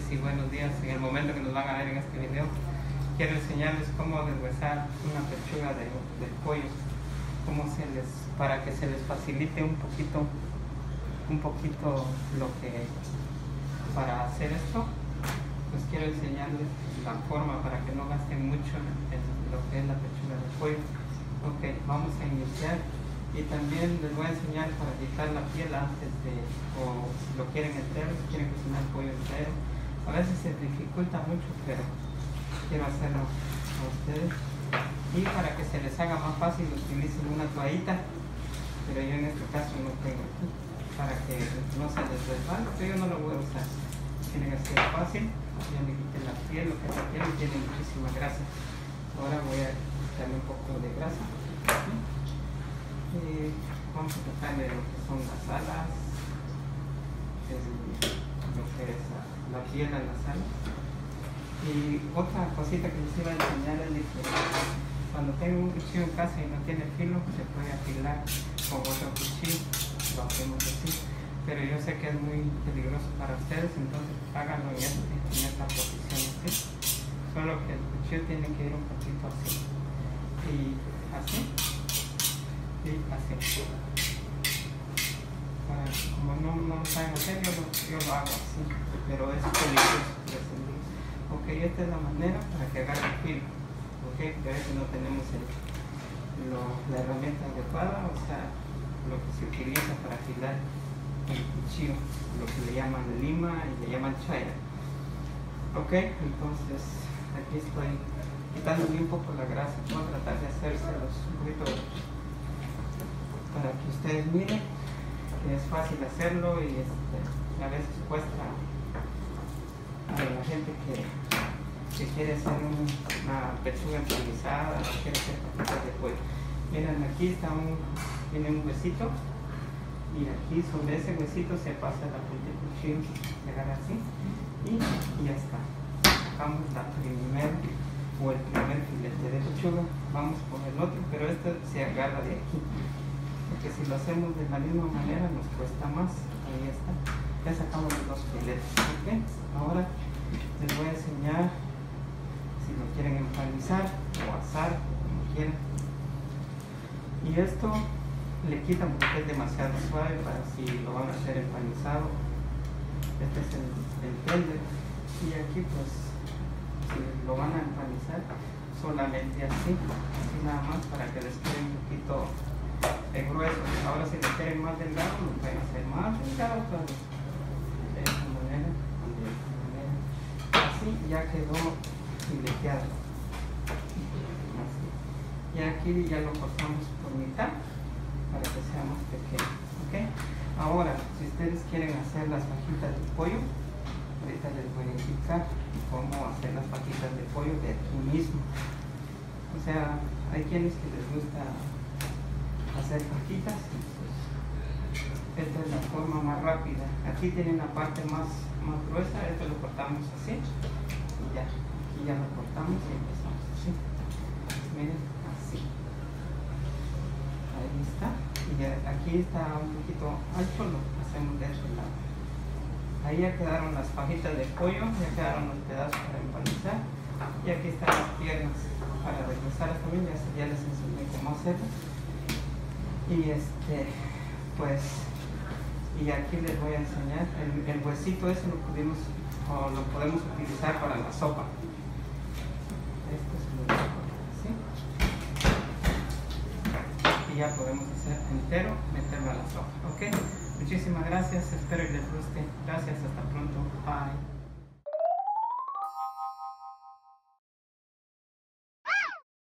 y buenos días. En el momento que nos van a ver en este video, quiero enseñarles cómo deshuesar una pechuga del pollo, para que se les facilite un poquito lo que para hacer esto. Pues quiero enseñarles la forma para que no gasten mucho en lo que es la pechuga del pollo. Ok, vamos a iniciar. Y también les voy a enseñar para quitar la piel antes o si lo quieren entero, si quieren cocinar pollo entero. A veces se dificulta mucho, pero quiero hacerlo a ustedes. Y para que se les haga más fácil, utilicen una toallita, pero yo en este caso no tengo aquí, para que no se les resbale, pero yo no lo voy a usar. Tiene que ser fácil, ya le quité la piel, lo que la piel tiene muchísima grasa. Ahora voy a quitarle un poco de grasa. Vamos a quitarle lo que son las alas, lo que es la piel a las alas. Y otra cosita que les iba a enseñar es que cuando tengo un cuchillo en casa y no tiene filo, se puede afilar con otro cuchillo. Lo hacemos así, pero yo sé que es muy peligroso para ustedes, entonces háganlo en esta posición así. Solo que el cuchillo tiene que ir un poquito así y así. Y así. Como no lo saben hacer, yo lo hago así, pero es peligroso. Ok, esta es la manera para que agarre el filo. Ok, pero a veces no tenemos la herramienta adecuada, o sea, lo que se utiliza para afilar el cuchillo, lo que le llaman lima y le llaman chaya. Ok, entonces aquí estoy quitándole un poco la grasa. Voy a tratar de hacérselos un poquito para que ustedes miren que es fácil hacerlo y a veces cuesta a la gente que quiere hacer una pechuga empanizada, quiere hacer patitas de pollo. Miren, aquí tiene un huesito y aquí sobre ese huesito se pasa la punta del cuchillo, se agarra así y ya está. Sacamos el primer filete de pechuga, vamos con el otro, pero este se agarra de aquí. Porque si lo hacemos de la misma manera nos cuesta más. Ahí está, ya sacamos los dos filetes. ¿Okay? Ahora les voy a enseñar si lo quieren empanizar o asar, como quieran. Y esto le quita porque es demasiado suave para si lo van a hacer empanizado. Este es el tender. Y aquí pues si lo van a empanizar solamente así nada más, para que les quede un poquito grueso. Ahora si lo quieren más delgado lo pueden hacer más delgado, pero de esta manera, así ya quedó fileteado. Así. Y aquí ya lo cortamos por mitad para que sea más pequeño. ¿Okay? Ahora si ustedes quieren hacer las fajitas de pollo, ahorita les voy a indicar cómo hacer las fajitas de pollo de aquí mismo. O sea, hay quienes que les gusta hacer fajitas, esta es la forma más rápida. Aquí tiene una parte más gruesa, esto lo cortamos así y ya, aquí ya lo cortamos y empezamos así. Miren, así. Ahí está. Y ya, aquí está un poquito ancho, lo hacemos de este lado. Ahí ya quedaron las fajitas de pollo, ya quedaron los pedazos para empanizar. Y aquí están las piernas para regresar también, ya les enseñé cómo hacerlo. Y y aquí les voy a enseñar el huesito ese lo podemos utilizar para la sopa. Esto es lo así. Y ya podemos hacer entero, meterlo a la sopa. Ok, muchísimas gracias, espero que les guste. Gracias, hasta pronto.